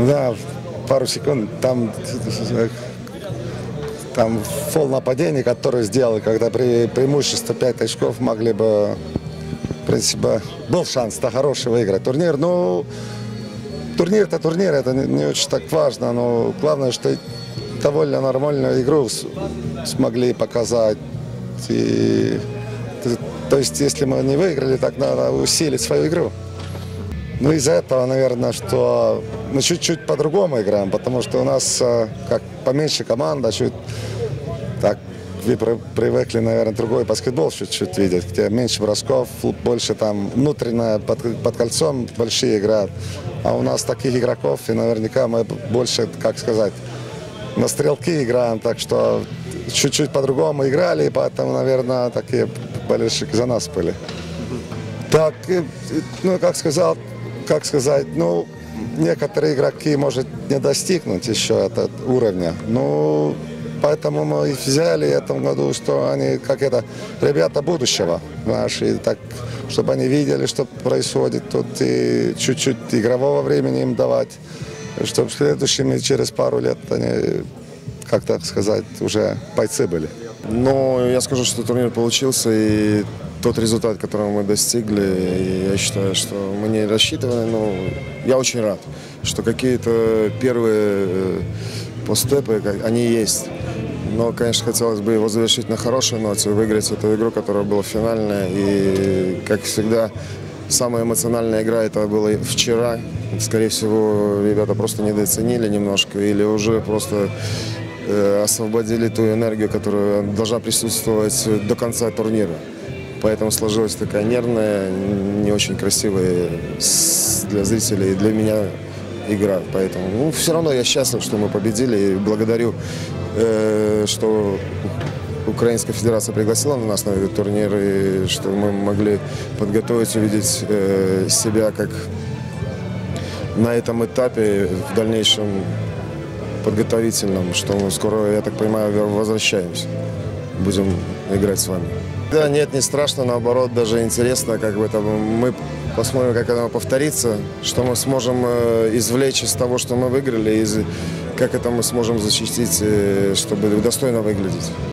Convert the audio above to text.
Да, пару секунд. Там фол нападения, который сделал, когда при преимуществе 5 очков могли бы, в принципе, был шанс-то хороший выиграть турнир. Ну, турнир-то турнир, это не очень так важно, но главное, что довольно нормальную игру смогли показать. То есть, если мы не выиграли, так надо усилить свою игру. Ну, из-за этого, наверное, что мы чуть-чуть по-другому играем, потому что у нас как поменьше команда, чуть так вы привыкли, наверное, другой баскетбол чуть-чуть видеть, где меньше бросков, больше там внутренне под кольцом большие играют. А у нас таких игроков, и наверняка мы больше, как сказать, на стрелки играем, так что чуть-чуть по-другому играли, и поэтому, наверное, такие болельщики за нас были. Так, ну, как сказать, ну, некоторые игроки, может, не достигнуть еще этого уровня. Ну, поэтому мы взяли в этом году, что они, как это, ребята будущего наши, так, чтобы они видели, что происходит тут, и чуть-чуть игрового времени им давать, чтобы следующими, через пару лет, они, как так сказать, уже бойцы были. Но я скажу, что турнир получился, и тот результат, которого мы достигли, я считаю, что мы не рассчитывали, но я очень рад, что какие-то первые постепы, они есть. Но, конечно, хотелось бы его завершить на хорошей ноте, выиграть эту игру, которая была финальная. И, как всегда, самая эмоциональная игра это была вчера. Скорее всего, ребята просто недооценили немножко или уже просто освободили ту энергию, которая должна присутствовать до конца турнира. Поэтому сложилась такая нервная, не очень красивая для зрителей и для меня игра. Поэтому, ну, все равно я счастлив, что мы победили, и благодарю, что Украинская федерация пригласила нас на этот турнир, и что мы могли подготовить, увидеть себя как на этом этапе в дальнейшем подготовительном, что мы скоро, я так понимаю, возвращаемся. Будем играть с вами. Да, нет, не страшно, наоборот, даже интересно, как бы это мы посмотрим, как это повторится, что мы сможем извлечь из того, что мы выиграли, как это мы сможем защитить, чтобы достойно выглядеть.